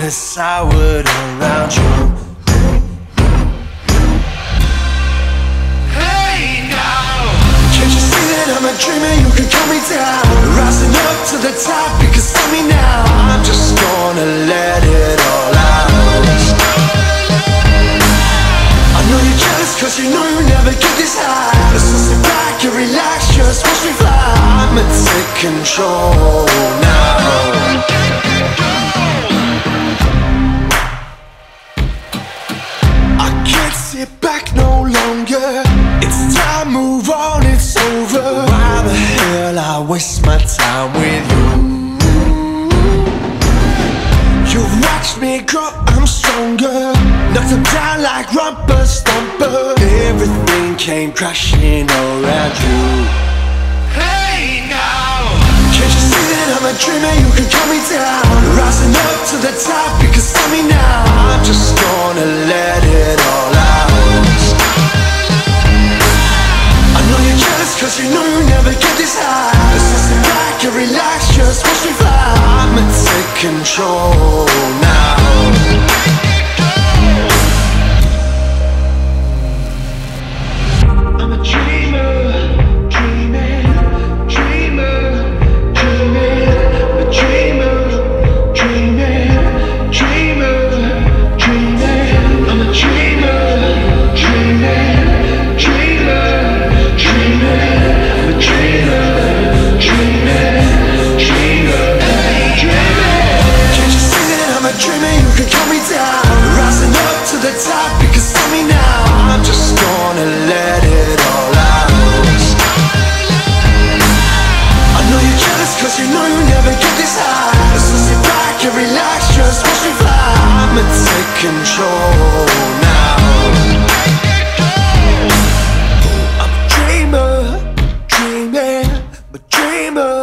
was soured around you. Hey now, can't you see that I'm a dreamer? You can cut me down, rising up to the top. You can see me now. I'm just gonna let it all out. I know you're jealous 'cause you know you never get this high. So sit back and relax, just watch me fly. I'ma take control now. I can't sit back no longer. It's time, move on, it's over. Why the hell I waste my time with you? You've watched me grow, I'm stronger. Knocked them down like rumper stomper. Everything came crashing around you. Hey now, can't you see that I'm a dreamer? You can cut me down, rising up to the top. You can see me now. I'm just gonna let it all out. I know you're jealous 'cause you know you never get this high. So sit back and relax, just watch me fly. I'ma take control now. I'm a dreamer, dreaming, dreamer, dreaming. I'm a dreamer, dreaming, dreamer, dreaming. I'm a dreamer, dreaming, dreamer, dreaming. I'm a dreamer, dreaming, dreamer, dreaming. Can't you see that I'm a dreamer? You can cut me down, rising up to the top. You can see me now. I'm just gonna let it all out. I know you're jealous 'cause you know you never get this high. So sit back and relax, just watch me fly. I'ma take control now. I'm a dreamer, dreaming, but dreamer.